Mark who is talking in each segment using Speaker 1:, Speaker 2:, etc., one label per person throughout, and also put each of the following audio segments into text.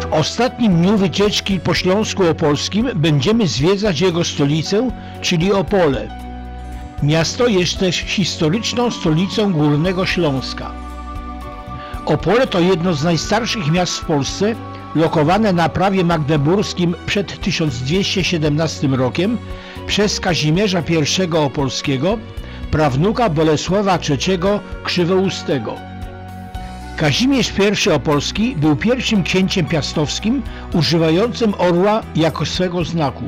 Speaker 1: W ostatnim dniu wycieczki po Śląsku Opolskim będziemy zwiedzać jego stolicę, czyli Opole. Miasto jest też historyczną stolicą Górnego Śląska. Opole to jedno z najstarszych miast w Polsce, lokowane na prawie magdeburskim przed 1217 rokiem przez Kazimierza I Opolskiego, prawnuka Bolesława III Krzywoustego. Kazimierz I Opolski był pierwszym księciem piastowskim używającym orła jako swego znaku.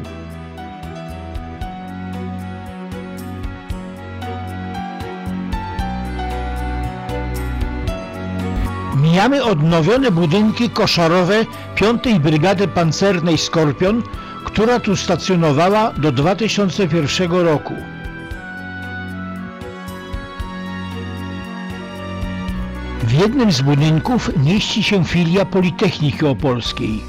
Speaker 1: Mijamy odnowione budynki koszarowe 5. Brygady Pancernej Skorpion, która tu stacjonowała do 2001 roku. W jednym z budynków mieści się filia Politechniki Opolskiej.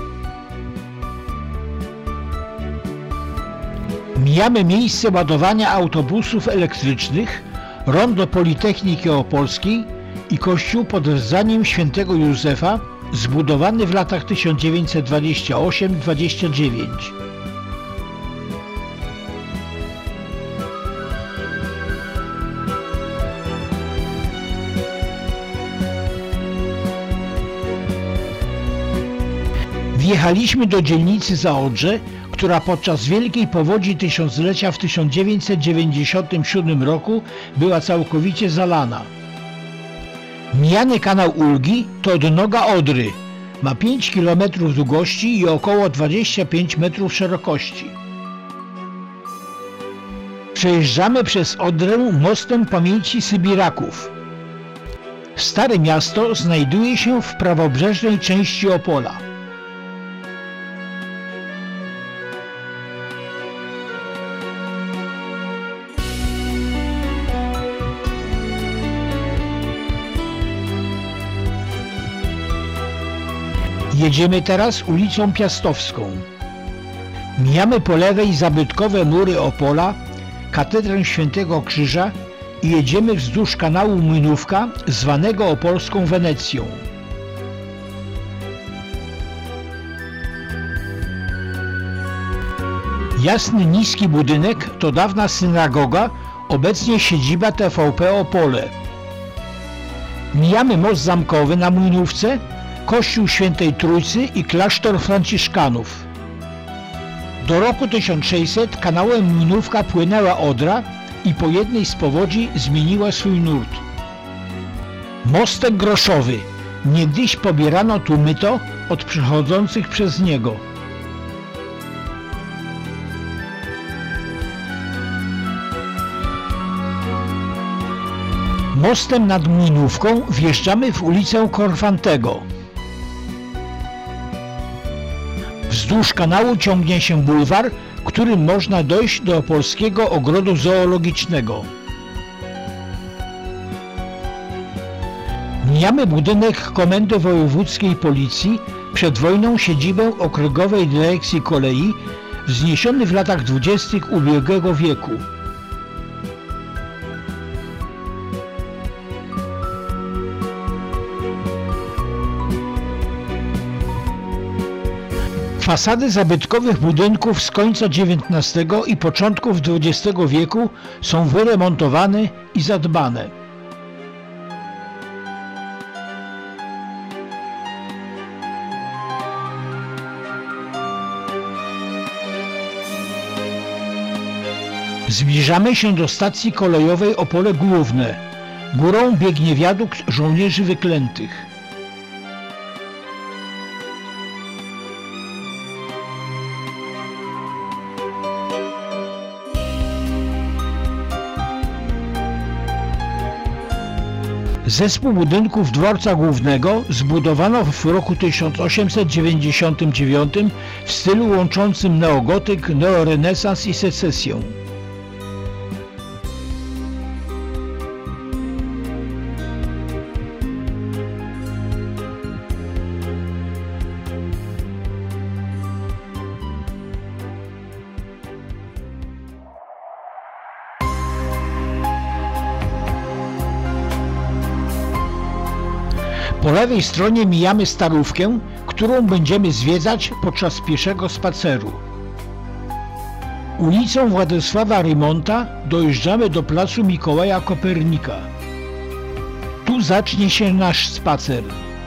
Speaker 1: Mijamy miejsce ładowania autobusów elektrycznych, rondo Politechniki Opolskiej i kościół pod wezwaniem świętego Józefa, zbudowany w latach 1928-29. Wjechaliśmy do dzielnicy Zaodrze, która podczas Wielkiej Powodzi Tysiąclecia w 1997 roku była całkowicie zalana. Mijany kanał Ulgi to odnoga Odry. Ma 5 km długości i około 25 metrów szerokości. Przejeżdżamy przez Odrę mostem pamięci Sybiraków. Stare miasto znajduje się w prawobrzeżnej części Opola. Jedziemy teraz ulicą Piastowską. Mijamy po lewej zabytkowe mury Opola, katedrę Świętego Krzyża i jedziemy wzdłuż kanału Młynówka, zwanego opolską Wenecją. Jasny, niski budynek to dawna synagoga, obecnie siedziba TVP Opole. Mijamy most zamkowy na Młynówce, kościół Świętej Trójcy i klasztor franciszkanów. Do roku 1600 kanałem Młynówka płynęła Odra i po jednej z powodzi zmieniła swój nurt. Mostek groszowy. Niegdyś pobierano tu myto od przechodzących przez niego. Mostem nad Młynówką wjeżdżamy w ulicę Korfantego. Wzdłuż kanału ciągnie się bulwar, którym można dojść do Opolskiego Ogrodu Zoologicznego. Mijamy budynek Komendy Wojewódzkiej Policji, przed wojną siedzibę Okręgowej Dyrekcji Kolei, wzniesiony w latach 20. ubiegłego wieku. Fasady zabytkowych budynków z końca XIX i początków XX wieku są wyremontowane i zadbane. Zbliżamy się do stacji kolejowej Opole Główne. Górą biegnie wiadukt żołnierzy wyklętych. Zespół budynków dworca głównego zbudowano w roku 1899 w stylu łączącym neogotyk, neorenesans i secesję. Po lewej stronie mijamy Starówkę, którą będziemy zwiedzać podczas pieszego spaceru. Ulicą Władysława Rymonta dojeżdżamy do placu Mikołaja Kopernika. Tu zacznie się nasz spacer.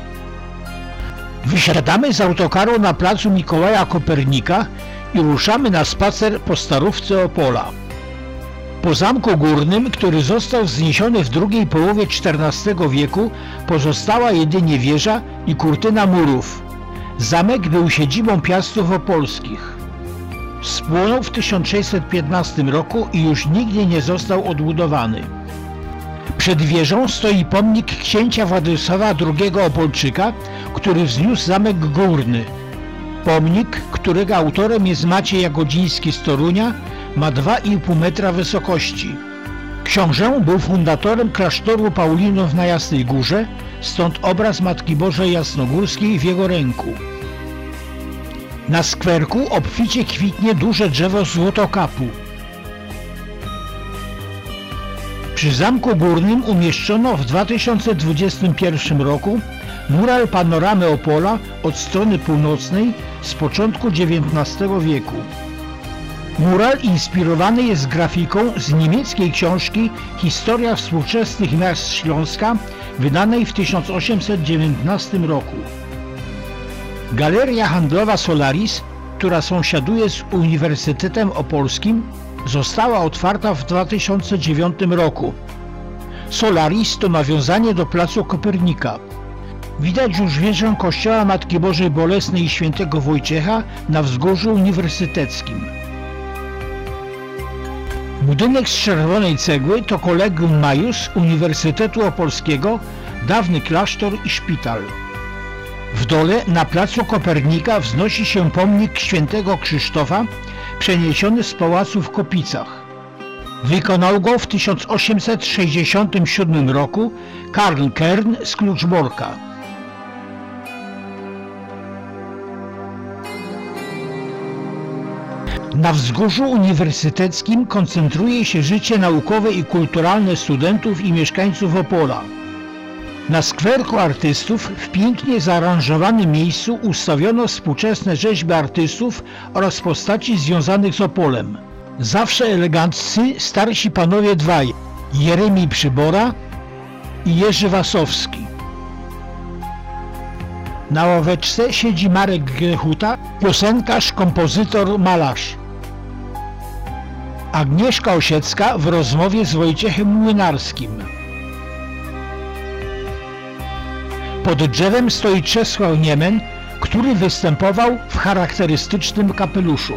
Speaker 1: Wysiadamy z autokaru na placu Mikołaja Kopernika i ruszamy na spacer po Starówce Opola. Po Zamku Górnym, który został wzniesiony w drugiej połowie XIV wieku, pozostała jedynie wieża i kurtyna murów. Zamek był siedzibą Piastów Opolskich. Spłonął w 1615 roku i już nigdy nie został odbudowany. Przed wieżą stoi pomnik księcia Władysława II Opolczyka, który wzniósł Zamek Górny. Pomnik, którego autorem jest Maciej Jagodziński z Torunia, ma 2,5 metra wysokości. Książę był fundatorem klasztoru Paulinów na Jasnej Górze, stąd obraz Matki Bożej Jasnogórskiej w jego ręku. Na skwerku obficie kwitnie duże drzewo złotokapu. Przy Zamku Górnym umieszczono w 2021 roku mural panoramy Opola od strony północnej z początku XIX wieku. Mural inspirowany jest grafiką z niemieckiej książki Historia współczesnych miast Śląska, wydanej w 1819 roku. Galeria handlowa Solaris, która sąsiaduje z Uniwersytetem Opolskim, została otwarta w 2009 roku. Solaris to nawiązanie do placu Kopernika. Widać już wieżę kościoła Matki Bożej Bolesnej i Świętego Wojciecha na wzgórzu uniwersyteckim. Budynek z czerwonej cegły to Collegium Maius Uniwersytetu Opolskiego, dawny klasztor i szpital. W dole na placu Kopernika wznosi się pomnik świętego Krzysztofa, przeniesiony z pałacu w Kopicach. Wykonał go w 1867 roku Karl Kern z Kluczborka. Na wzgórzu uniwersyteckim koncentruje się życie naukowe i kulturalne studentów i mieszkańców Opola. Na skwerku artystów w pięknie zaaranżowanym miejscu ustawiono współczesne rzeźby artystów oraz postaci związanych z Opolem. Zawsze eleganccy starsi panowie dwaj, Jeremij Przybora i Jerzy Wasowski. Na ławeczce siedzi Marek Grechuta, piosenkarz, kompozytor, malarz. Agnieszka Osiecka w rozmowie z Wojciechem Młynarskim. Pod drzewem stoi Czesław Niemen, który występował w charakterystycznym kapeluszu.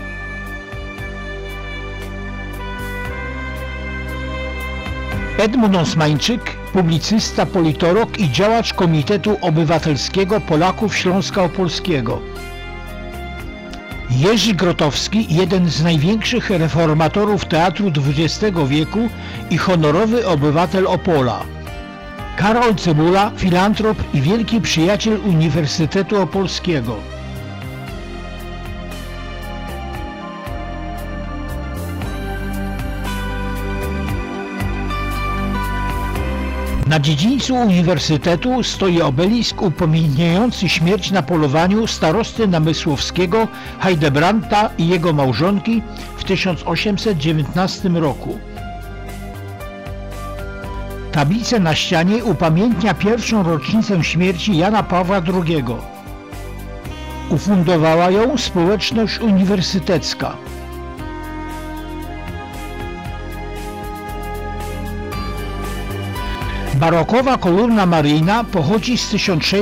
Speaker 1: Edmund Osmańczyk, publicysta, politolog i działacz Komitetu Obywatelskiego Polaków Śląska Opolskiego. Jerzy Grotowski, jeden z największych reformatorów teatru XX wieku i honorowy obywatel Opola. Karol Cebula, filantrop i wielki przyjaciel Uniwersytetu Opolskiego. Na dziedzińcu uniwersytetu stoi obelisk upamiętniający śmierć na polowaniu starosty namysłowskiego Heidebrandta i jego małżonki w 1819 roku. Tablica na ścianie upamiętnia pierwszą rocznicę śmierci Jana Pawła II. Ufundowała ją społeczność uniwersytecka. Barokowa kolumna maryjna pochodzi z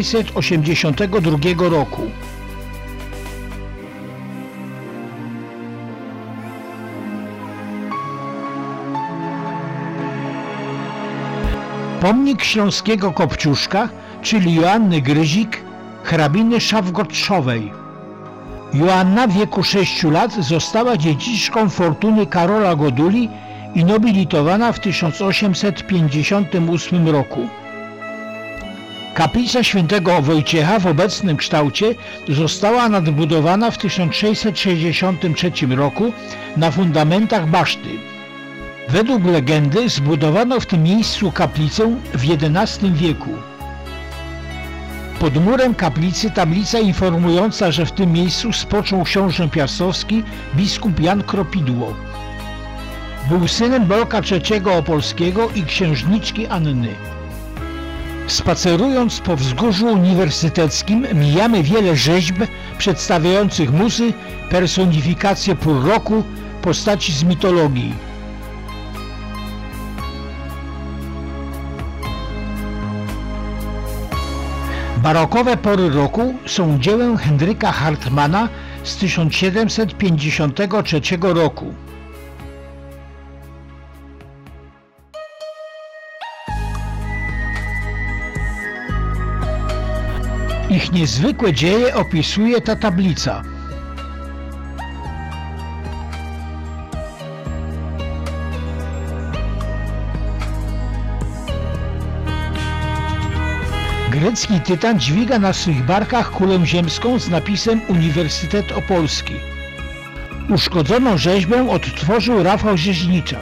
Speaker 1: 1682 roku. Pomnik śląskiego Kopciuszka, czyli Joanny Gryzik, hrabiny Szafgotrzowej. Joanna w wieku 6 lat została dziedziczką fortuny Karola Goduli i nobilitowana w 1858 roku. Kaplica świętego Wojciecha w obecnym kształcie została nadbudowana w 1663 roku na fundamentach baszty. Według legendy zbudowano w tym miejscu kaplicę w XI wieku. Pod murem kaplicy tablica informująca, że w tym miejscu spoczął książę piastowski biskup Jan Kropidło. Był synem Bolka III Opolskiego i księżniczki Anny. Spacerując po wzgórzu uniwersyteckim mijamy wiele rzeźb przedstawiających muzy, personifikacje pór roku, postaci z mitologii. Barokowe pory roku są dziełem Henryka Hartmana z 1753 roku. Ich niezwykłe dzieje opisuje ta tablica. Grecki tytan dźwiga na swych barkach kulę ziemską z napisem Uniwersytet Opolski. Uszkodzoną rzeźbę odtworzył Rafał Rzeźniczak.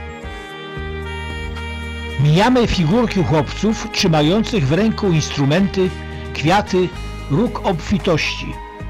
Speaker 1: Mijamy figurki chłopców trzymających w ręku instrumenty, kwiaty, róg obfitości.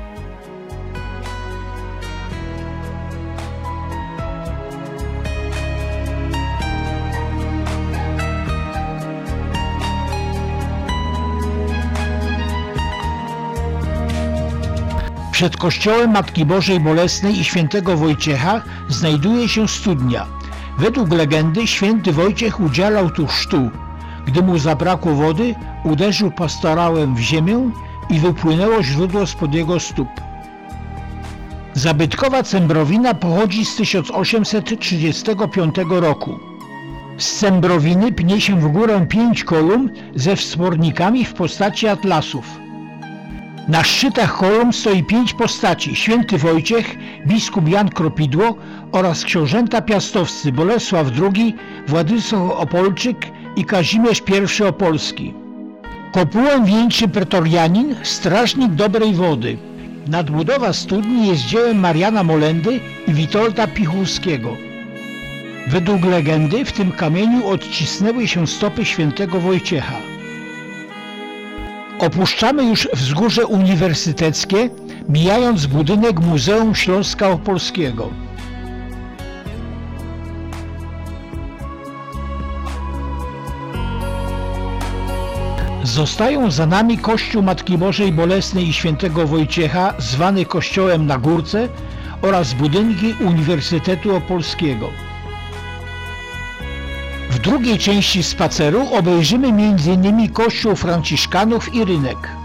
Speaker 1: Przed kościołem Matki Bożej Bolesnej i świętego Wojciecha znajduje się studnia. Według legendy święty Wojciech udzielał tu chrztu. Gdy mu zabrakło wody, uderzył pastorałem w ziemię i wypłynęło źródło spod jego stóp. Zabytkowa Cembrowina pochodzi z 1835 roku. Z Cembrowiny pnie się w górę 5 kolumn ze wspornikami w postaci atlasów. Na szczytach kolumn stoi 5 postaci: święty Wojciech, biskup Jan Kropidło oraz książęta piastowscy Bolesław II, Władysław Opolczyk i Kazimierz I Opolski. Kopułę wieńczy pretorianin, strażnik dobrej wody. Nadbudowa studni jest dziełem Mariana Molendy i Witolda Pichurskiego. Według legendy w tym kamieniu odcisnęły się stopy świętego Wojciecha. Opuszczamy już wzgórze uniwersyteckie, mijając budynek Muzeum Śląska Opolskiego. Zostają za nami kościół Matki Bożej Bolesnej i świętego Wojciecha, zwany kościołem na Górce, oraz budynki Uniwersytetu Opolskiego. W drugiej części spaceru obejrzymy m.in. kościół Franciszkanów i rynek.